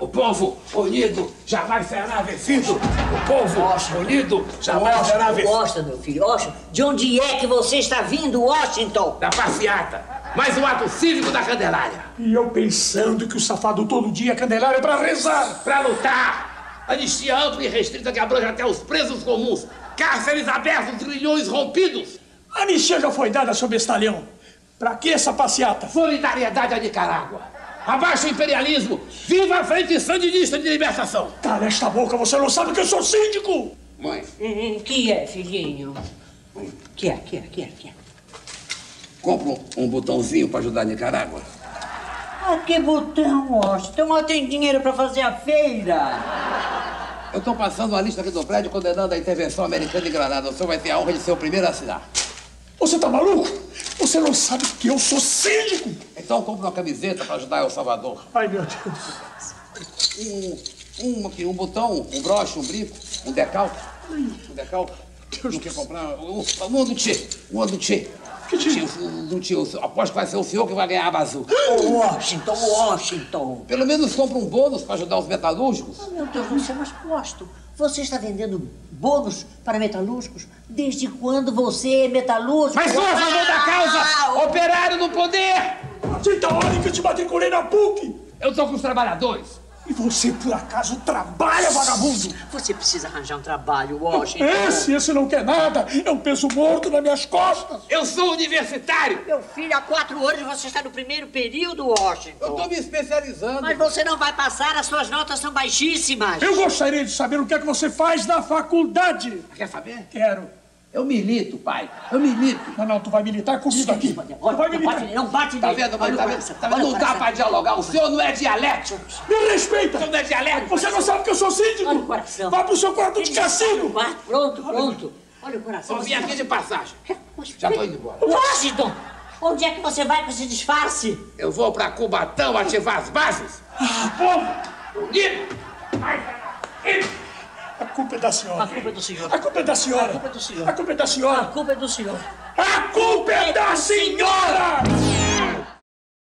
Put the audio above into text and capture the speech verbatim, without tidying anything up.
O povo unido jamais será vencido. O povo Washington. unido jamais Washington, será vencido. Washington, meu filho, Washington. De onde é que você está vindo, Washington? Da passeata. Mais um ato cívico da Candelária. E eu pensando que o safado todo dia Candelária é pra rezar. Pra lutar. Anistia ampla e restrita que abrange até os presos comuns. Cárceres abertos, grilhões rompidos. A anistia já foi dada, seu bestalhão. Pra que essa passeata? Solidariedade à Nicarágua. Abaixo o imperialismo! Viva a Frente Sandinista de Libertação! Cala esta boca, você não sabe que eu sou síndico! Mãe. Hum, que é, filhinho? Que é, que é, que é, que é? Compra um botãozinho pra ajudar a Nicarágua. Ah, que botão, Washington? Mal tem dinheiro pra fazer a feira. Eu tô passando uma lista aqui do prédio condenando a intervenção americana em Granada. O senhor vai ter a honra de ser o primeiro a assinar. Você tá maluco? Você não sabe que eu sou síndico? Então compra uma camiseta pra ajudar El Salvador. Ai, meu Deus. Um, um, aqui, um botão, um broche, um brinco, um decalque. Um decalque. Não quer comprar? Um, um do Tchê. Um do Tchê. Que Tchê? Do Tchê. Aposto que vai ser o senhor que vai ganhar a bazuca. Washington, Washington. Pelo menos compra um bônus pra ajudar os metalúrgicos. Oh, meu Deus do céu, mas Washington, você está vendendo bônus para metalúrgicos? Desde quando você é metalúrgico? Mas sou a favor da causa! Operário no poder! Aceita a hora que eu te matriculei na P U C! Eu tô com os trabalhadores. E você, por acaso, trabalha, vagabundo? Você precisa arranjar um trabalho, Washington. Esse, esse não quer nada. É um peso morto nas minhas costas. Eu sou universitário. Meu filho, há quatro anos você está no primeiro período, Washington. Eu tô me especializando. Mas você não vai passar, as suas notas são baixíssimas. Eu gostaria de saber o que é que você faz na faculdade. Quer saber? Quero. Eu milito, pai. Eu milito. Não, não, tu vai militar comigo aqui. Tu vai Não militar. bate, não bate Tá nele. vendo, mãe? Olha o Tá coração, vendo? Tá olha vendo? o Não dá coração. pra dialogar. O senhor não é dialético. Me respeita. O senhor não é dialético. Você não sabe que eu sou síndico? Olha o coração. Vá pro seu quarto de castigo. Vai, pronto, pronto. Olha o coração. Eu vim aqui de passagem. Mas- Já tô indo embora. Washington, onde é que você vai com esse disfarce? Eu vou pra Cubatão ativar as bases. Povo unido. A culpa é da senhora. A culpa é do senhor. A culpa é da senhora. A culpa é do senhor. A culpa é da A senhora. culpa é do senhor. A culpa é da senhora!